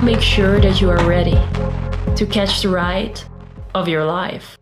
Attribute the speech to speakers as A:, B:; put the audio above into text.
A: Make sure that you are ready to catch the ride of your life.